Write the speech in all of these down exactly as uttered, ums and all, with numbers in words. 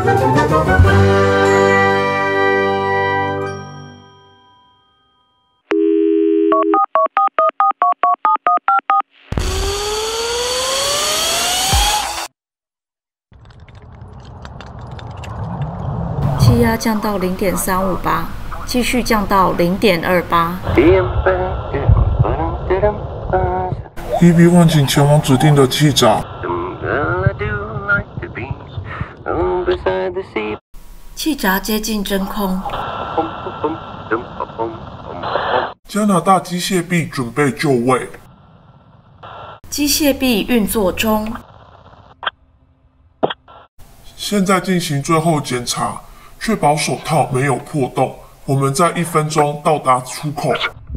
气压降到零点三五八，继续降到零点二八。 E V 一 请前往指定的气闸。 气闸接近真空。 加拿大机械臂准备就位。 机械臂运作中。 现在进行最后检查，确保手套没有破洞。我们在一分钟到达出口。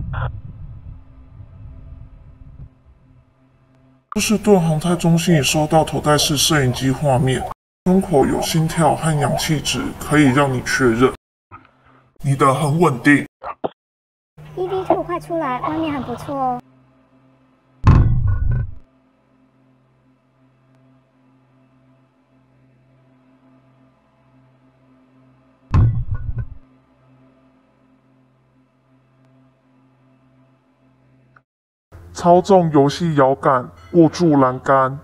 波士顿航太中心已收到头戴式摄影机画面，胸口有心跳和氧气值，可以让你确认。你的很稳定。 E V 二快出来，外面很不错哦。 操纵游戏摇杆，握住栏杆。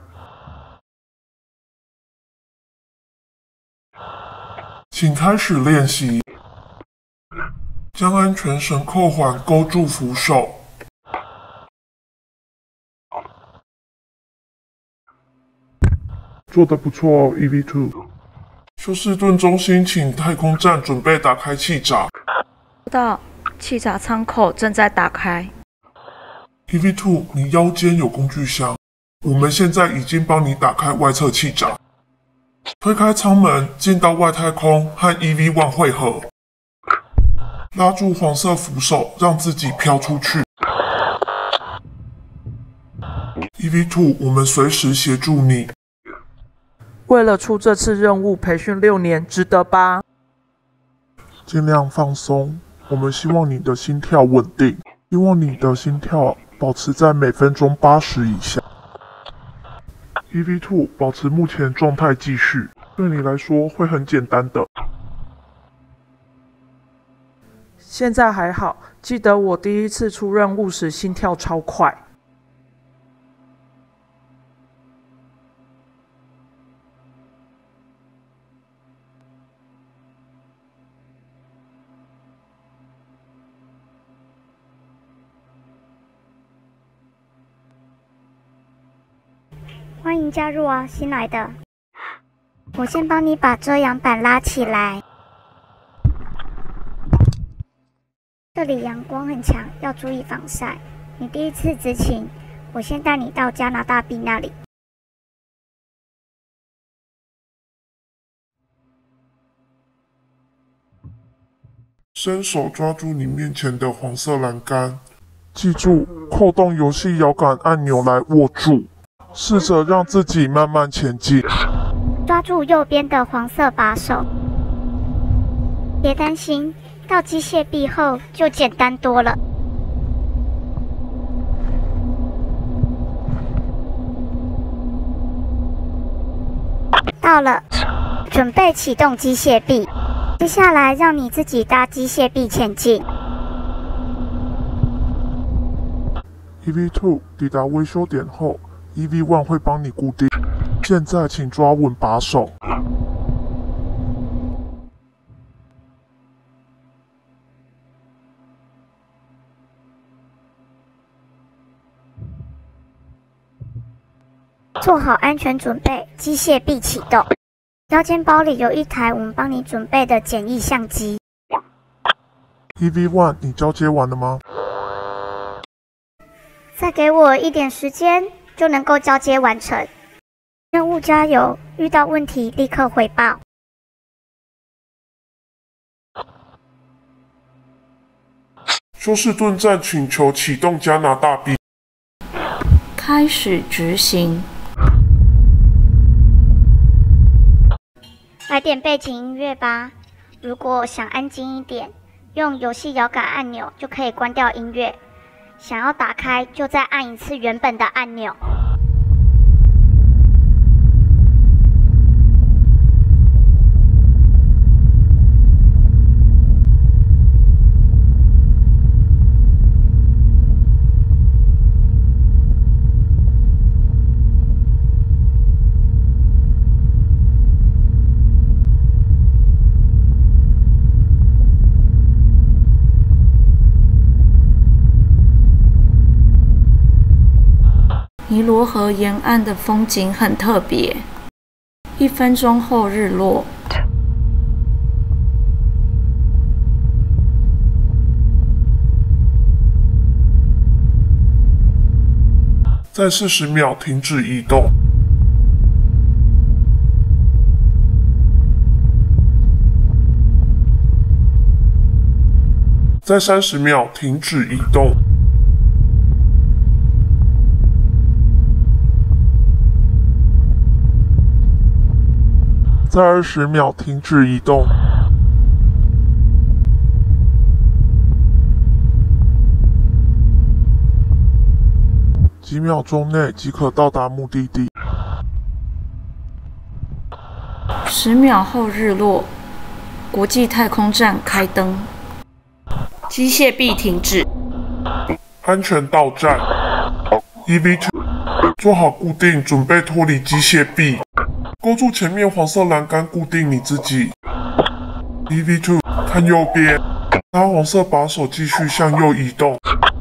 请开始练习。将安全绳扣环勾住扶手。做得不错哦 ，E V 二。休斯顿中心，请太空站准备打开气闸。 收到，气闸舱口正在打开。 E V 二，你腰间有工具箱，我们现在已经帮你打开外侧气闸，推开舱门，进到外太空和 E V 一 汇合，拉住黄色扶手，让自己飘出去。E V 二，我们随时协助你。 为了出这次任务，培训六年，值得吧？ 尽量放松，我们希望你的心跳稳定，希望你的心跳保持在每分钟八十以下。E V 二，保持目前状态继续，对你来说会很简单的。 现在还好，记得我第一次出任务时心跳超快。 欢迎加入啊，新来的。我先帮你把遮阳板拉起来。这里阳光很强，要注意防晒。你第一次执勤，我先带你到加拿大币那里。 伸手抓住你面前的黄色栏杆，记住扣动游戏摇杆按钮来握住。试着让自己慢慢前进， 抓住右边的黄色把手。别担心，到机械臂后就简单多了。到了，准备启动机械臂。接下来让你自己搭机械臂前进。 E V 二 抵达维修点后。E V 一 会帮你固定，现在请抓稳把手。 做好安全准备，机械臂启动。腰间包里有一台我们帮你准备的简易相机。 E V 一，你交接完了吗？ 再给我一点时间。就能够交接完成。任务加油！遇到问题立刻回报。 休斯顿站请求启动加拿大币。 开始执行。 来点背景音乐吧。如果想安静一点，用游戏摇杆按钮就可以关掉音乐。想要打开，就再按一次原本的按钮。 罗河沿岸的风景很特别。一分钟后日落。 在四十秒停止移动。在三十秒停止移动。在二十秒停止移动。几秒钟内即可到达目的地。 十秒后日落。国际太空站开灯。机械臂停止。 安全到站。E V 二 做好固定，准备脱离机械臂。勾住前面黄色栏杆，固定你自己。E V 二 看右边，拉黄色把手，继续向右移动。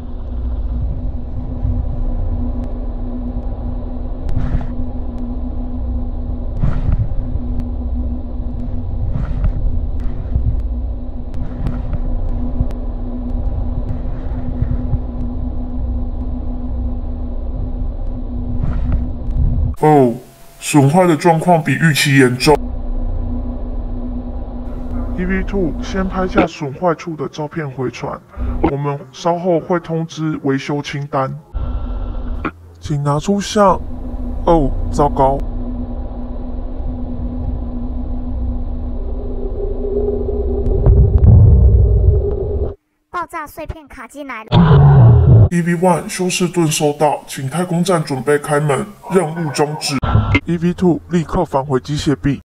哦，损坏的状况比预期严重。E V 二 先拍下损坏处的照片回传，我们稍后会通知维修清单。请拿出相。哦，糟糕！ 爆炸碎片卡进来了。 E V 一 休斯顿收到，请太空站准备开门，任务终止。E V 二 立刻返回机械臂。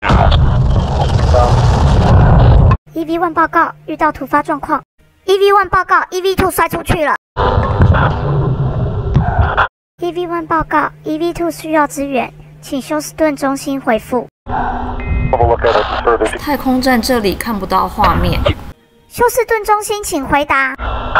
E V 一 报告，遇到突发状况。E V 一 报告 ，E V 二 摔出去了。E V 一 报告 ，E V 二 需要支援，请休斯顿中心回复。 太空站这里看不到画面。 休斯顿中心，请回答。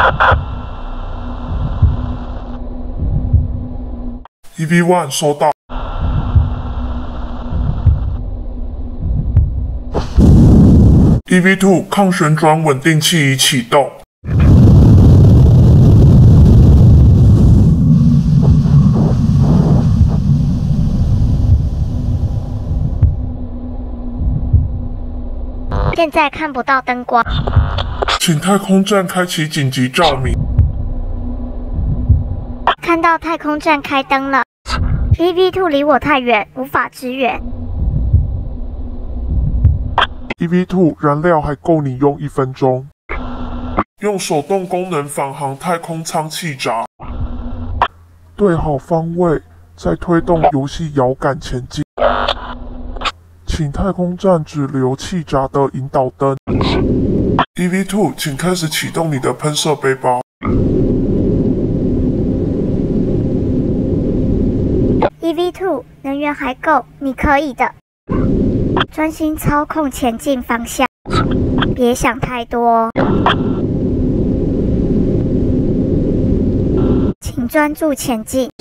E V 一 收到。E V 二 抗旋转稳定器已启动。 现在看不到灯光， 请太空站开启紧急照明。 看到太空站开灯了。E V 二 离我太远，无法支援。 E V 二 燃料还够你用一分钟。用手动功能返航太空舱气闸。对好方位，再推动游戏摇杆前进。请太空站只留气闸的引导灯。E V 二 请开始启动你的喷射背包。 E V 二 能源还够，你可以的。专心操控前进方向，别想太多。请专注前进。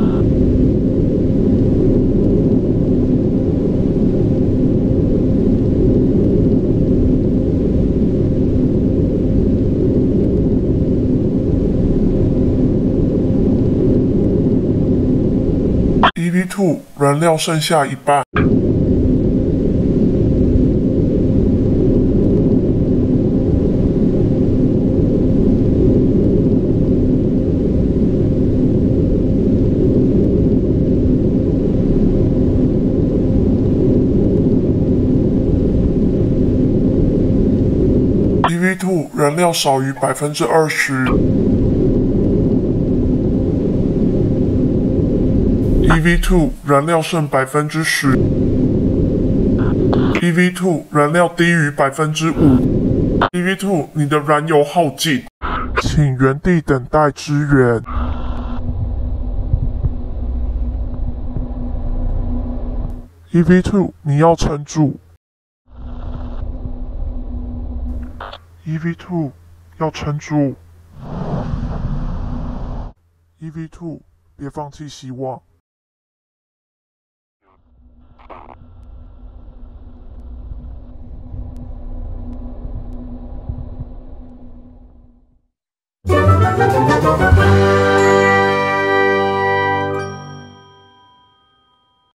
E V 二 燃料剩下一半。E V 二 燃料少于百分之二十。E V 二 燃料剩百分之十。E V 二 燃料低于百分之五。E V 二 你的燃油耗尽，请原地等待支援。E V 二 你要撑住。E V 二 要撑住。E V 二 别放弃希望。